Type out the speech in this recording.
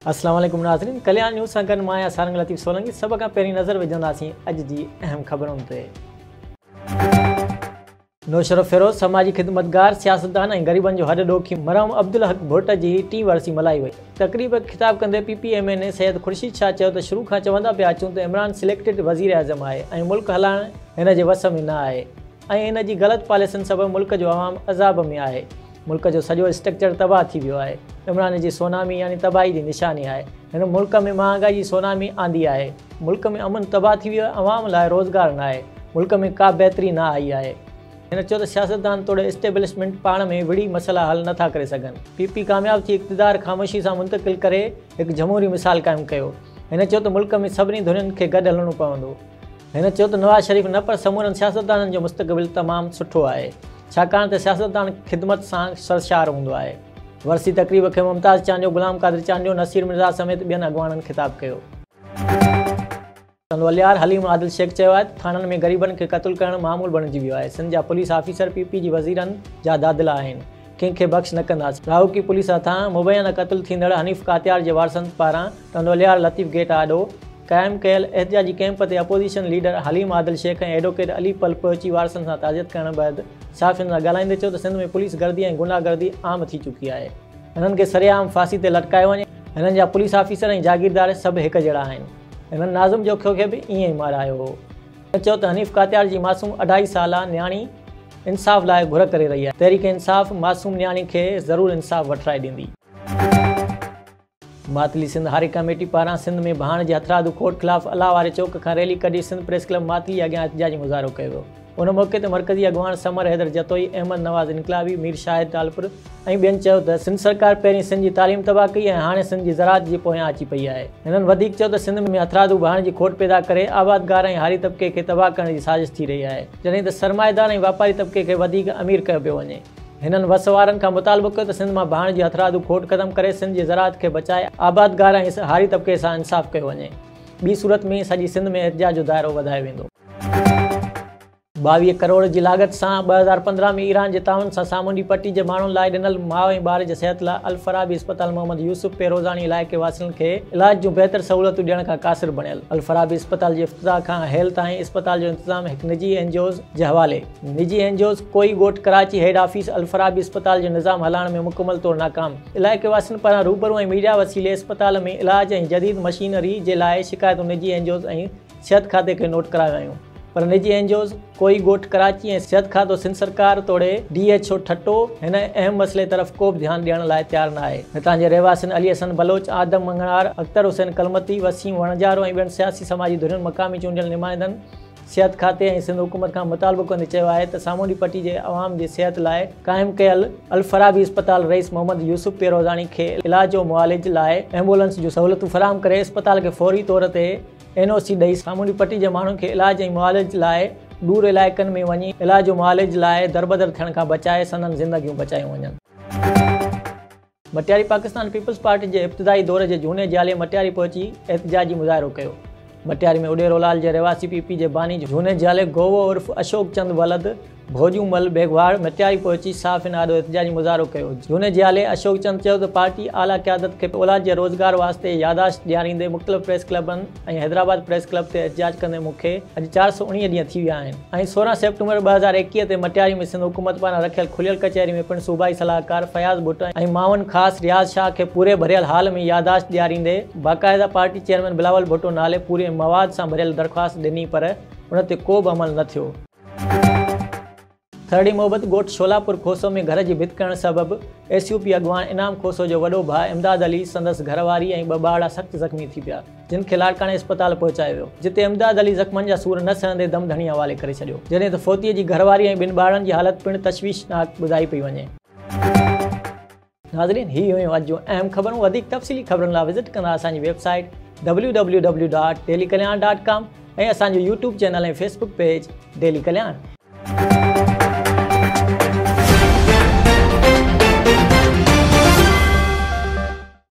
अस्सलाम वालेकुम नाज़रीन, कल्याण न्यूज़ सां गॾु मां आहियां सारंग लतीफ़ सोलंकी। सभ खां पहिरीं नज़र विझंदासीं अॼु जी अहम ख़बरुनि ते। नौशर फिरोज़ समाजी ख़िदमतगार सियासतदान ऐं ग़रीबनि जो हॾ ॾोखी मरहम अब्दुल हक भुट्ट जी 3 वरसी मल्हाई वई। तक़रीब ख़िताब कंदे PPMN सैयद ख़ुर्शीद शाह चयो त शुरू खां चवंदा पिया अचूं त इमरान सिलेक्टेड वज़ीर आज़म आहे ऐं मुल्क हलाइण हिन जे वस में न आहे ऐं इन जी ग़लति पॉलिसियुनि सबबि मुल्क जो अवाम अज़ाब में आहे। मुल्क जो सॼो स्ट्रक्चर तबाह थी वियो आहे। इमरान जी सोनामी यानी तबाही जी निशानी आहे। हिन मुल्क में महांगाई जी सोनामी आंदी आहे। मुल्क में अमन तबाह थी वियो आहे। अवाम लाइ रोज़गार न आहे। मुल्क में का बहितरी न आई आहे। हिन चयो त सियासतदान तोड़े इस्टेब्लिशमेंट पाण में विड़ी मसइला हल नथा करे सघनि। PP कामयाब थी इक़्तिदार ख़ामोशी सां मुंतक़िल करे हिकु जमहूरी मिसाल क़ाइमु कयो। हिन चयो त मुल्क में सभिनी धुरियुनि खे गॾु हलणो पवंदो। हिन चयो त नवाज़ शरीफ़ न पर समूरनि सियासतदाननि जो मुस्तक़बिल तमामु सुठो आहे, छाकाणि त सियासतदान ख़िदमत सां सरशार हूंदो आहे। वरसी तक़रीब खे मुमताज़ चांडियो, गुलाम क़ादिर चांडियो, नसीर मिर्ज़ा समेत ॿियनि अॻवाननि ख़िताब कयो। वलियार हलीम आदिल शेख चयो आहे त थाणनि में ग़रीबनि खे क़त्ल करणु मामूल बणिजी वियो आहे। सिंध जा पुलिस ऑफिसर PP जी वज़ीरनि जा दादिला आहिनि। कंहिंखे बख़्श न कंदासीं। राहौकी पुलिस हथां मुबैना क़त्ल थींदड़ हनीफ़ कातियार जे वारसनि पारां टंडोलियार लतीफ़ गेट आॾो क़ाइमु कयल एहतिजाजी कैंप ते अपोज़िशन लीडर हलीम आदिल शेख ऐं एडवोकेट अली पल पहुची वारसनि सां ताज़ियत करण बैदि साफ़ियुनि सां ॻाल्हाईंदे चयो त सिंध में पुलिस गर्दी ऐं गुंडागर्दी आम थी चुकी आहे। हिननि खे सरेआम फांसी ते लटकायो वञे। हिननि जा पुलिस ऑफिसर ऐं जागीरदार सभु हिकु जहिड़ा आहिनि। हिननि नाज़िम जोखियो खे बि ईअं ई मारायो हो। चयो त हनीफ़ कातियार जी मासूम 2.5 साला न्याणी इंसाफ़ लाइ घुर करे रही आहे। तहरीक इंसाफ़ मासूम न्याणी खे ज़रूरु इंसाफ़ वठराए ॾींदी। मातली सिंध हारी कमेटी पारां सिंध में भाण जे हथरादू कोर्ट ख़िलाफ़ अलाह वारे चौक खां रैली कढी सिंध प्रेस क्लब मातली अॻियां एहतिजाजी मुज़ाहिरो कयो वियो। उन मौक़े ते मरकज़ी अॻवान समर हैदर जतोई, अहमद नवाज़ इनकलाबी, मीर शाहिद तालपुर ऐं ॿियनि चयो त सिंध सरकार पहिरीं सिंध जी तालीम तबाह कई ऐं हाणे सिंध जी ज़राअत जे पोयां अची पई आहे। हिननि वधीक चयो त सिंध में हथरादू भाण जी खोट पैदा करे आबादगार ऐं हारी तबिके खे तबाह करण जी साज़िश थी रही आहे, जॾहिं त सरमाएदार ऐं वापारी तबिके खे वधीक अमीर कयो पियो वञे। हिननि वस वारनि खां मुतालबो कयो त सिंध मां भाण जी हथरादू खोट ख़तमु करे सिंध जी ज़राअत खे बचाए आबादगार ऐं हारी तबिके सां इंसाफ़ कयो वञे। ॿी सूरत में सॼी सिंध में एहतिजाज जो दाइरो वधायो वेंदो। 22 करोड़ जी लागत सां 2015 में ईरान जे ताउन सां सामूंडी पट्टी जे माण्हुनि लाइ ॾिनल माउ ऐं ॿार जे सिहत लाइ अल फराबी अस्पताल मोहम्मद यूसुफ पेरोज़ानी इलाइक़े वासियुनि खे इलाज जूं बहितर सहूलियतूं ॾियण खां क़ासिर बणियल। अल फराबी अस्पताल जे इफ़्तिताह खां हेल ताईं अस्पताल जो इंतज़ाम हिकु निजी एनजीओज़ जे हवाले। निजी एनजीओज़ कोई ॻोठ कराची हेड ऑफिस अल फराबी अस्पताल जो निज़ाम हलाइण में मुकमल तौरु नाकाम। इलाइक़े वासियुनि पारां रूबरू ऐं मीडिया वसीले अस्पताल में इलाज ऐं जदीद मशीनरी जे लाइ शिकायतूं निजी एनजीओज़ ऐं सिहत खाते खे नोट करायूं आहियूं, पर निजी एनजीओज़ कोई ॻोठ कराची ऐं सिहत खातो सिंध सरकार तोड़े DHO ठट्टो हिन अहम मसइले तरफ़ को बि ध्यानु ॾियण लाइ तयारु न आहे। हितां जे रहवासियुनि अली हसन बलोच, आदम मंगणार, अख्तर हुसैन कलमती, वसीम वणजारो ऐं ॿियनि सियासी समाजी धुरियुनि मक़ामी चूंडियल नुमाइंदनि सिहत खाते ऐं सिंध हुकूमत खां मुतालबो कंदे चयो आहे त सामूंडी पट्टी जे अवाम जी सिहत लाइ क़ाइमु कयल अल फराबी अस्पताल रईस मोहम्मद यूसुफ पेरोज़ानी खे इलाज जो मुआलिज लाइ एम्बुलेंस जूं सहूलियतूं फ़राहम करे अस्पताल खे फौरी तौर ते NOC ॾेई सामूंडी पट्टी जे माण्हुनि खे इलाज ऐं मुआलिज लाइ दूर इलाइक़नि में वञी इलाज जो मुआलिज लाइ दरबदर थियण खां बचाए संदनि ज़िंदगियूं बचायूं वञनि। मटियारी पाकिस्तान पीपल्स पार्टी जे इब्तिदाई दौर जे झूने जाले मटियारी पहुची एहतिजाजी मुज़ाहिरो कयो। मटियारी में उडेरोलाल जे रहवासी PP जे बानी झूने जाले गोवो उर्फ़ अशोक चंद वलद भोजूमल बेगवाड़ मटियारी पहुची साफ़ आॾो एहतिजाजी मुज़ाहिरो कयो। झूने जाले अशोक चंद चयो त पार्टी आला क़यादत खे औलाद जे रोज़गार वास्ते यादाश्त ॾियारींदे मुख़्तलिफ़ प्रेस क्लबनि ऐं हैदराबाद प्रेस क्लब ते एहतिजाज कंदे मूंखे अॼु 419 ॾींहं थी विया आहिनि ऐं 16 सेप्टेम्बर 2021 ते मटियारी में सिंध हुकूमत पारां रखियल खुलियल कचहरी में पिणु सूबाई सलाहकार फयाज़ भुट्ट ऐं मावन ख़ासि रियाज़ शाह खे पूरे भरियल हाल में यादाश्त ॾियारींदे बाक़ाइदा पार्टी चेयरमैन बिलावल भुट्टो नाले पूरे मवाद सां भरियल दरख़्वास्त ॾिनी, पर उन ते को बि अमल न थियो। थरड़ी मोहब्बत ॻोठ शोलापुर खोसो में घर जी भित करण सबबि SUP अॻवान इनाम खोसो जो वॾो भाउ इमदाद अली, संदसि घरवारी ऐं 2 ॿार सख़्तु ज़ख़्मी थी पिया, जिन खे लाड़काणे अस्पताल पहुचायो वियो, जिते इमदाद अली ज़ख़्मनि जा सूर न सहंदे दम धणी हवाले करे छॾियो, जॾहिं त फोतीअ जी घरवारी ऐं 2 ॿारनि जी हालत पिणु तशवीशनाक ॿुधाई पई वञे। नाज़रीन, ही हुयूं अॼु जूं अहम ख़बरूं। वधीक तफ़सीली ख़बरुनि लाइ विज़िट कंदा असांजी वेबसाइट www.dailykalyan.com ऐं असांजो YouTube चैनल ऐं Facebook पेज डेली कल्याण।